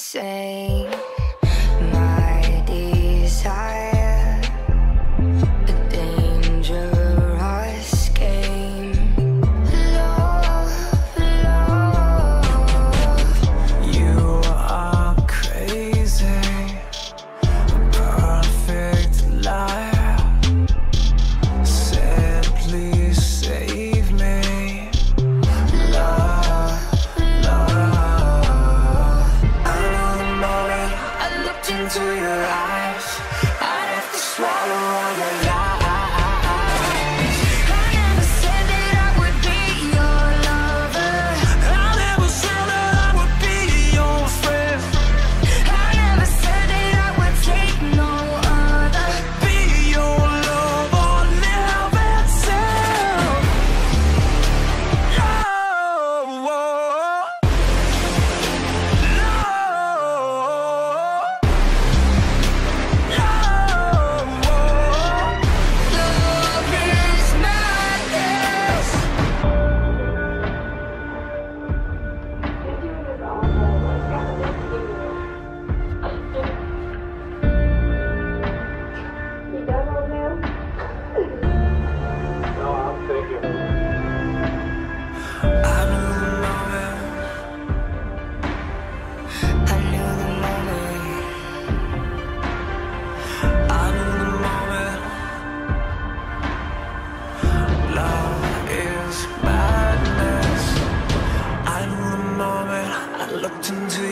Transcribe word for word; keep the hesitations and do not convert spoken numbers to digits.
same. My desire, a dangerous game. Love, love. You are crazy, a perfect liar. Said please save me. Love, love. I know the moment I looked into your eyes, I'd have to swallow all your lies. I never said that I would be your lover. I never said that I would be your friend. I never said that I would take no other. Be your lover, live and sell. Love, Love is madness. I knew the moment. I knew the moment. I knew the moment. Love is madness. I knew the moment I looked into